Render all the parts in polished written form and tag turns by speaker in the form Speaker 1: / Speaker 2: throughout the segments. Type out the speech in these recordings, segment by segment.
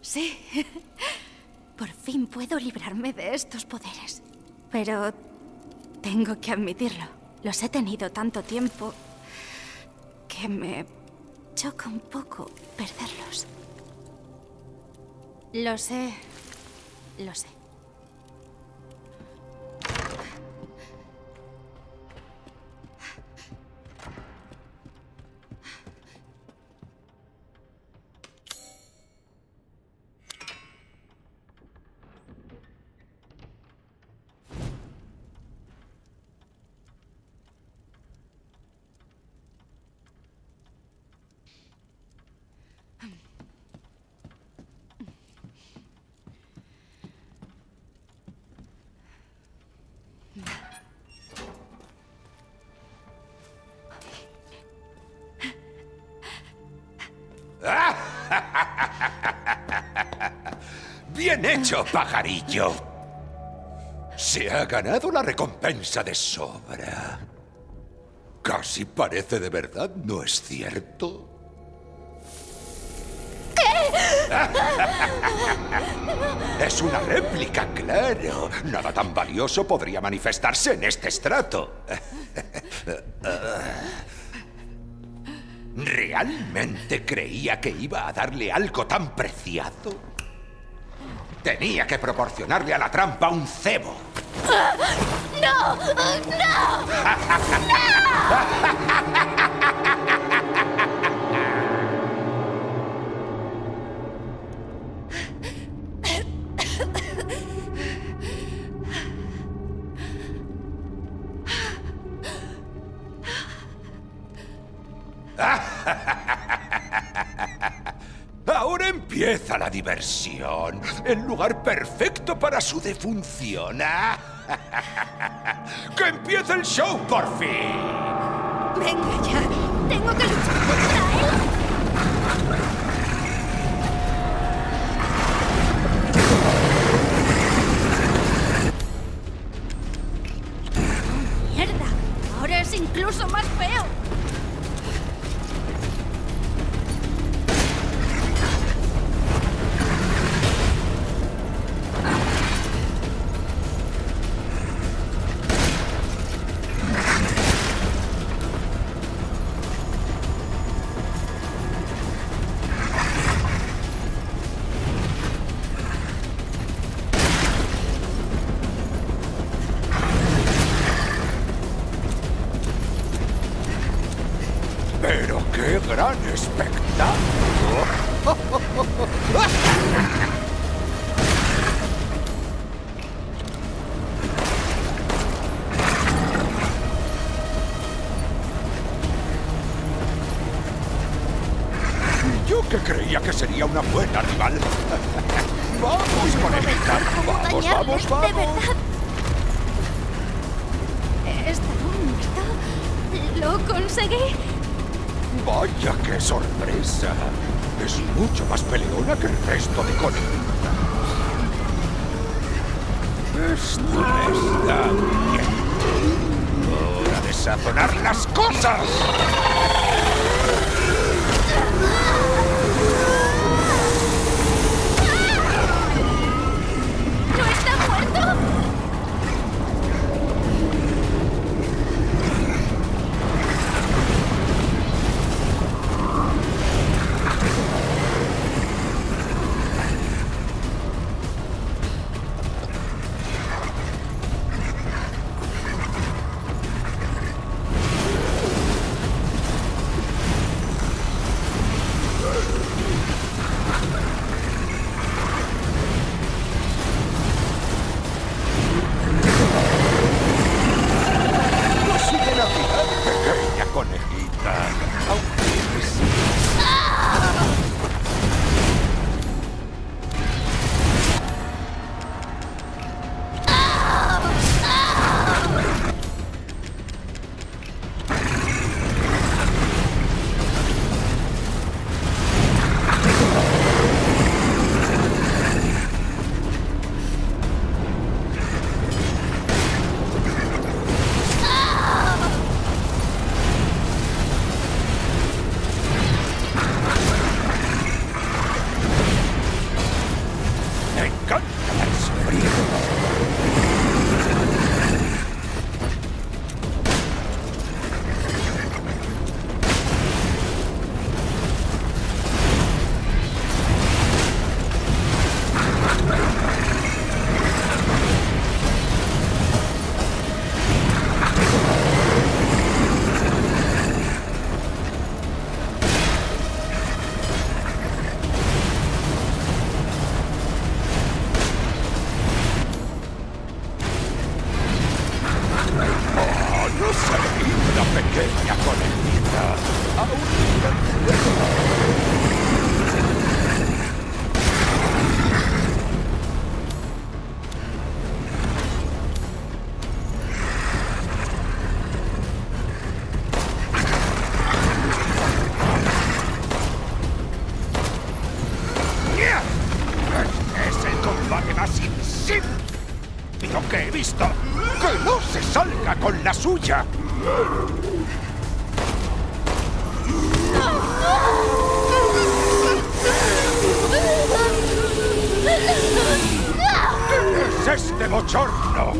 Speaker 1: Sí. Por fin puedo librarme de estos poderes. Pero tengo que admitirlo. Los he tenido tanto tiempo que me choca un poco perderlos. Lo sé. Lo sé.
Speaker 2: ¡Bien hecho, pajarillo! Se ha ganado la recompensa de sobra. Casi parece de verdad, ¿no es cierto? Es una réplica, claro. Nada tan valioso podría manifestarse en este estrato. ¿Realmente creía que iba a darle algo tan preciado? Tenía que proporcionarle a la trampa un cebo.
Speaker 1: ¡No! ¡No!
Speaker 2: Ahora empieza la diversión. El lugar perfecto para su defunción. ¡Que empiece el show, por fin!
Speaker 1: ¡Venga ya! ¡Tengo que luchar contra él! ¡Mierda! Ahora es incluso más feo.
Speaker 2: ¡Pero qué gran espectáculo! Yo que creía que sería una buena rival. ¡Vamos con el Stark! ¡Vamos, vamos, vamos!
Speaker 1: ¡De verdad! ¿Está muerto? ¿Lo conseguí?
Speaker 2: ¡Vaya qué sorpresa! Es mucho más peleona que el resto de Connie. Esto me está bien. ¡Hora de sazonar las cosas!
Speaker 1: ¿No está muerto?
Speaker 2: la suya. ¿Qué es este bochorno?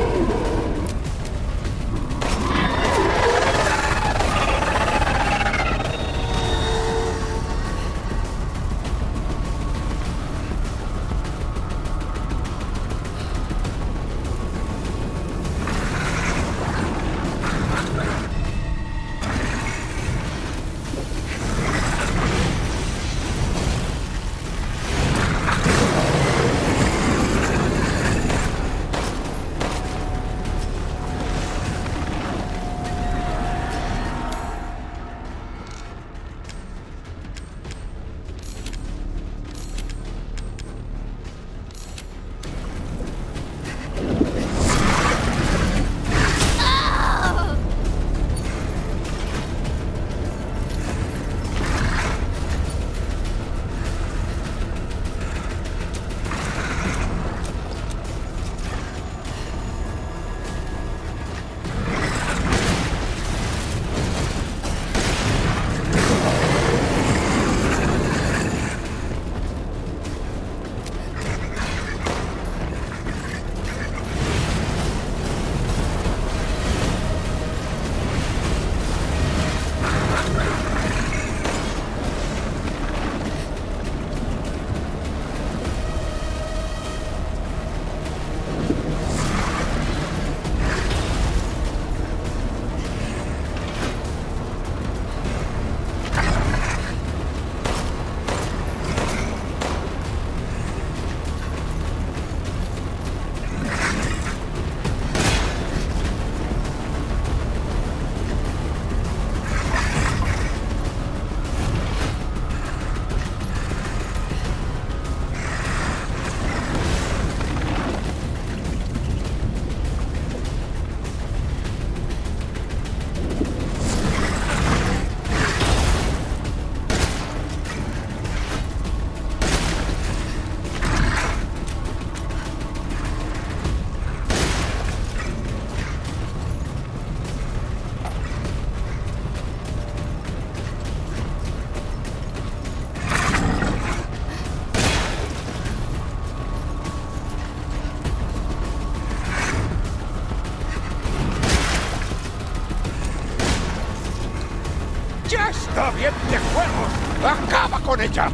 Speaker 2: ¡Ya está bien de juegos! ¡Acaba con ella!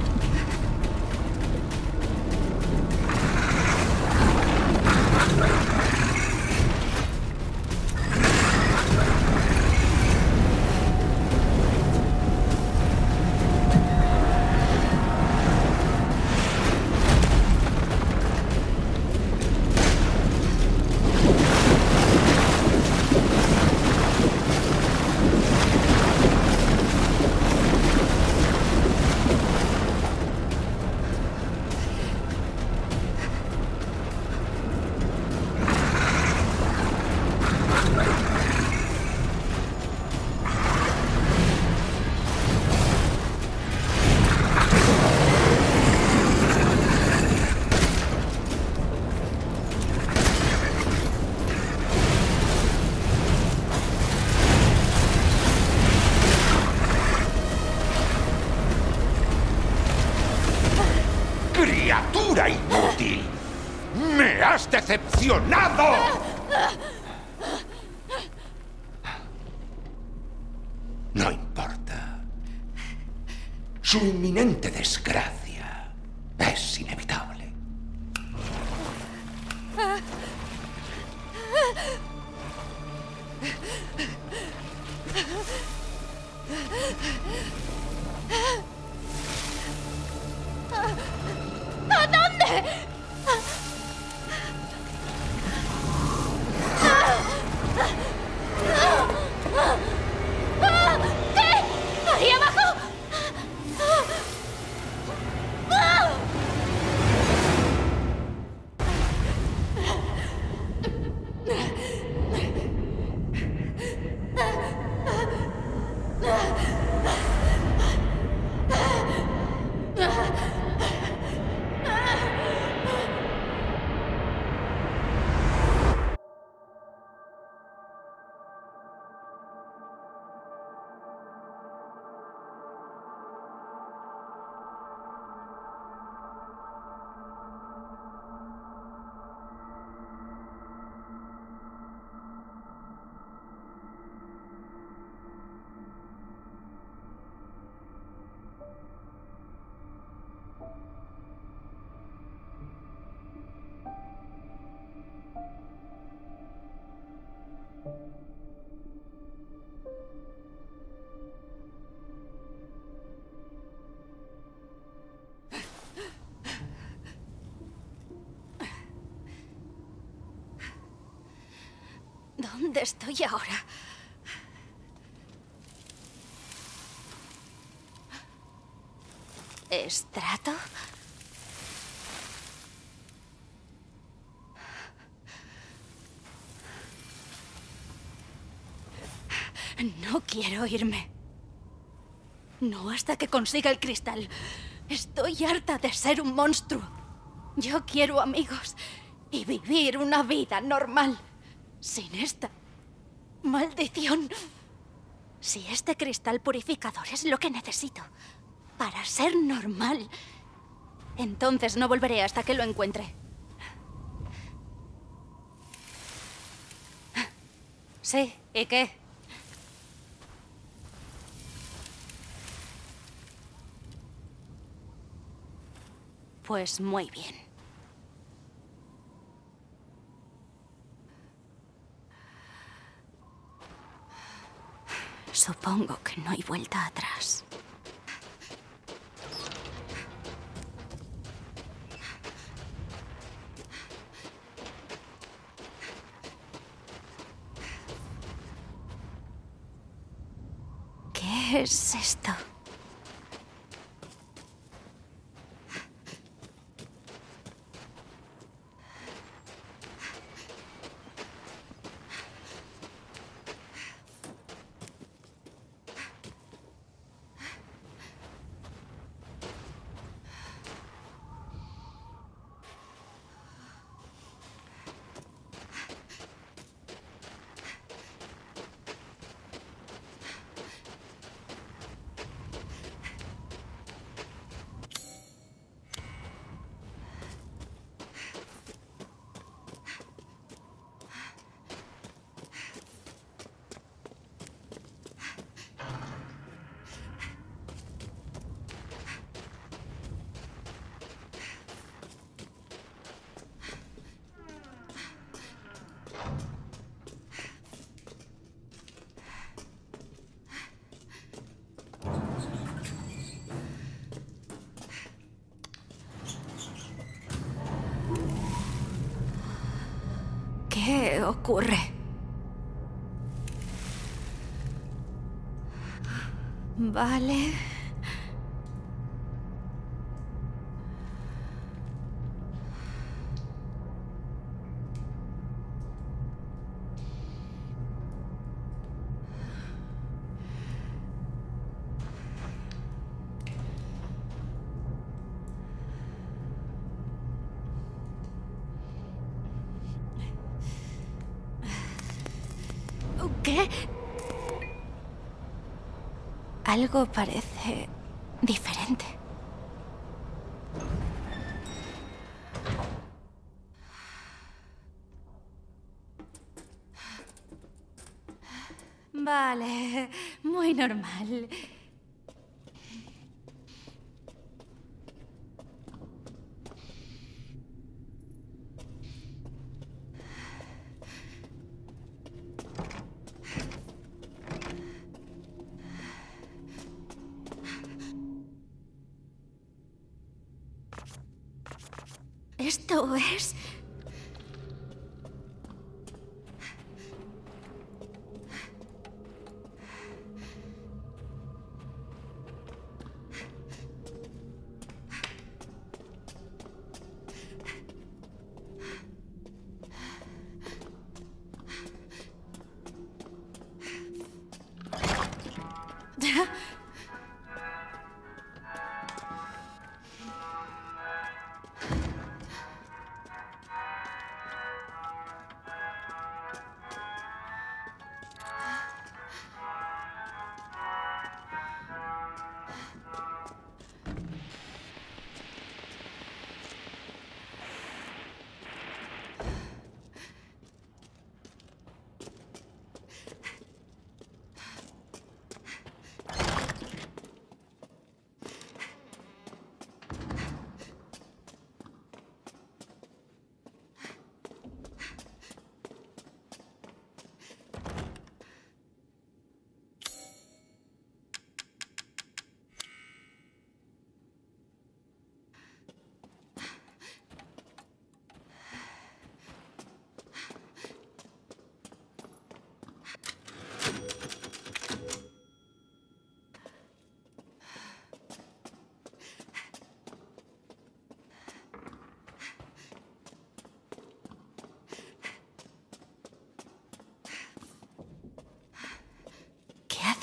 Speaker 2: ¡Criatura inútil! ¡Me has decepcionado! No importa. Su inminente desgracia es inevitable.
Speaker 1: ¿A dónde? ¿Qué? ¿Ahí abajo? ¿Dónde estoy ahora? ¿Estrato? No quiero irme. No hasta que consiga el cristal. Estoy harta de ser un monstruo. Yo quiero amigos y vivir una vida normal. Sin esta maldición. Si este cristal purificador es lo que necesito para ser normal, entonces no volveré hasta que lo encuentre. Sí, ¿y qué? Pues muy bien. Supongo que no hay vuelta atrás. ¿Qué es esto? ¿Qué ocurre? Vale. ¿Qué? Algo parece diferente. Vale, muy normal. Esto es...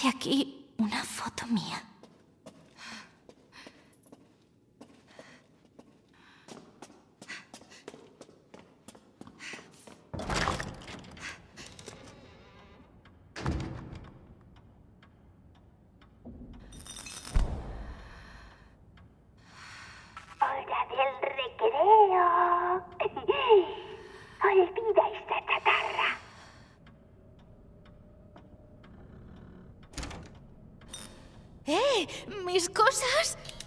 Speaker 1: Hay aquí una foto mía.
Speaker 3: ¡Hora del recreo! Olvida esta chatarra.
Speaker 1: ¡Mis cosas!